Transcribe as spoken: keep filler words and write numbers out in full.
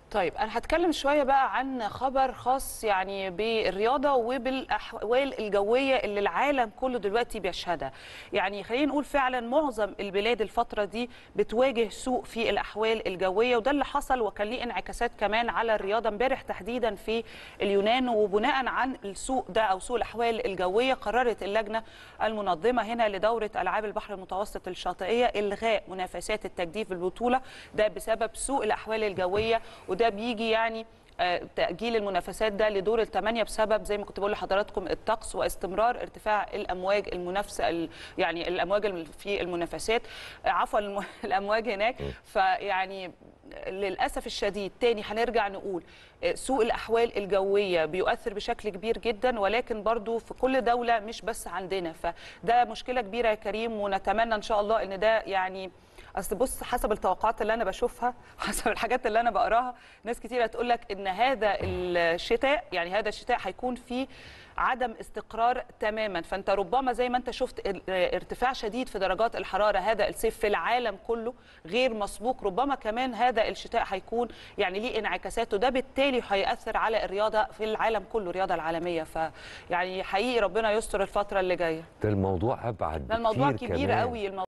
طيب انا هتكلم شويه بقى عن خبر خاص يعني بالرياضه وبالاحوال الجويه اللي العالم كله دلوقتي بيشهدها. يعني خلينا نقول فعلا معظم البلاد الفتره دي بتواجه سوء في الاحوال الجويه، وده اللي حصل وكان ليه انعكاسات كمان على الرياضه امبارح تحديدا في اليونان. وبناء عن السوء ده او سوء الاحوال الجويه قررت اللجنه المنظمه هنا لدوره العاب البحر المتوسط الشاطئيه الغاء منافسات التجديف بالبطوله، ده بسبب سوء الاحوال الجويه. وده بيجي يعني تأجيل المنافسات ده لدور الثمانية بسبب زي ما كنت بقول لحضراتكم الطقس واستمرار ارتفاع الأمواج المنافسة، يعني الأمواج في المنافسات، عفوا الأمواج هناك. فيعني للأسف الشديد تاني هنرجع نقول سوء الأحوال الجوية بيؤثر بشكل كبير جدا، ولكن برضو في كل دولة مش بس عندنا، فده مشكلة كبيرة يا كريم. ونتمنى إن شاء الله إن ده يعني اصل بص حسب التوقعات اللي انا بشوفها، حسب الحاجات اللي انا بقراها، ناس كتير هتقول لك ان هذا الشتاء يعني هذا الشتاء هيكون فيه عدم استقرار تماما. فانت ربما زي ما انت شفت ارتفاع شديد في درجات الحراره هذا الصيف في العالم كله غير مسبوق، ربما كمان هذا الشتاء هيكون يعني ليه انعكاساته، ده بالتالي هيأثر على الرياضه في العالم كله، الرياضه العالميه. فيعني حقيقي ربنا يستر الفتره اللي جايه. ده الموضوع ابعد ده الموضوع بكتير كبير كمان. قوي.